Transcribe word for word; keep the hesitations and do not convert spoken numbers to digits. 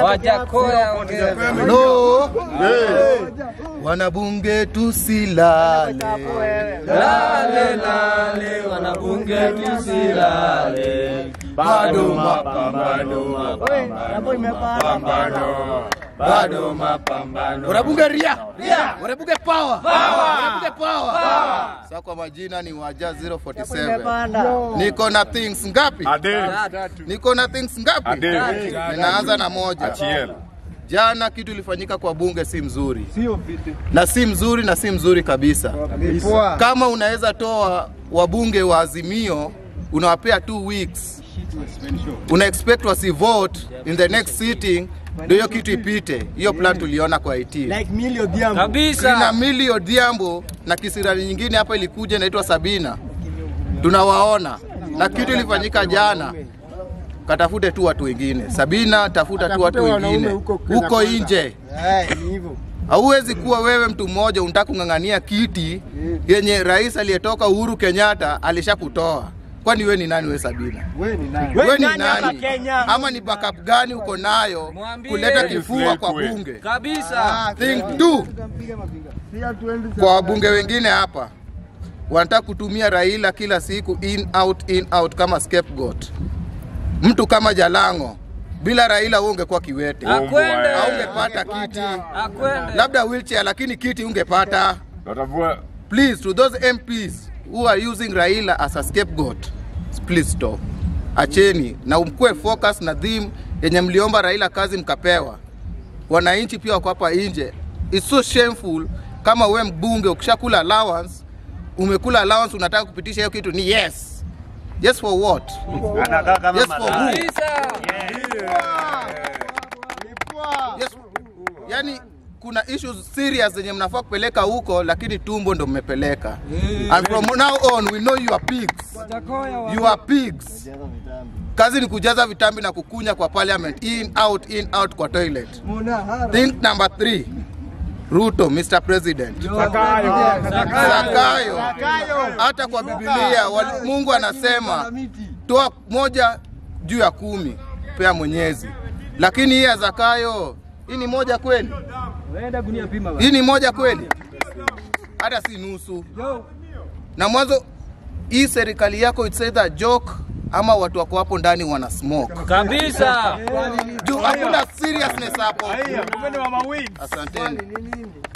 Wajakoya ongea. No. Wanabunge tusilale. Lale lale wanabunge tusilale. Bado mapambano mapambano. Bado mapambano. Wanabunge ria. Ria. Wanabunge power. Power. Wanabunge power. Sasa kwa majina ni Waja zero four seven. Niko na things ngapi? Niko na things ngapi? Ninaanza na moja. Jana kitu ilifanyika kwa bunge si mzuri. Na si mzuri na si mzuri kabisa. Kama unaweza toa wabunge wa Azimio, unawapea two weeks. Una expect wasi vote in the next sitting, ndio hiyo kitu ipite. Hiyo plan tuliona kwa I T. Like Milio Diambo. Kabisa. Na Milio Diambo na kisirani nyingine hapa ilikuja inaitwa Sabina. Tunawaona. Na kitu ilifanyika jana. Katafute tu watu wengine. Sabina, tafuta tu watu wengine. Huko nje. Eh, ni hivyo. Hauwezi kuwa wewe mtu mmoja unataka kungangania kiti yenye rais aliyetoka Uhuru Kenyatta alishakutoa. Kwani wewe ni nani wewe Sabina? Wewe ni nani? Wewe ni nani? Ama ni backup gani uko nayo kuleta kifua kwa bunge? Kabisa. Think two. Kwa wabunge wengine hapa wanataka kutumia Raila kila siku in out in out kama scapegoat. Mtu kama Jalango bila Raila wewe ungekuwa kiwete. Akwende. Au ungepata kiti. Akwende. Labda wheelchair lakini kiti ungepata. Please to those M Ps who are using Raila as a scapegoat, please stop. Acheni na umkue focus na theme yenye mliomba Raila kazi mkapewa. Wananchi pia wako hapa nje. It's so shameful kama wewe mbunge ukishakula allowance, umekula allowance unataka kupitisha hiyo kitu ni yes. Yes for what? Yes for who? Yes. Yani kuna issues serious zenye mnafaa kupeleka huko lakini tumbo ndo mmepeleka. And from now on we know you are pigs. You are pigs. Kazi ni kujaza vitambi na kukunya kwa parliament, in out in out kwa toilet. Think number three. Ruto, Mister President. Zakayo. Zakayo. Hata kwa Biblia Mungu anasema toa moja juu ya kumi pea Mwenyezi. Lakini hii ya Zakayo, hii ni moja kweli? Hii ni moja kweli? Hata si nusu. Na mwanzo hii serikali yako it's either joke ama watu wako hapo ndani wana smoke. Kabisa. Juu hakuna seriousness hapo. Asante. Asanteni.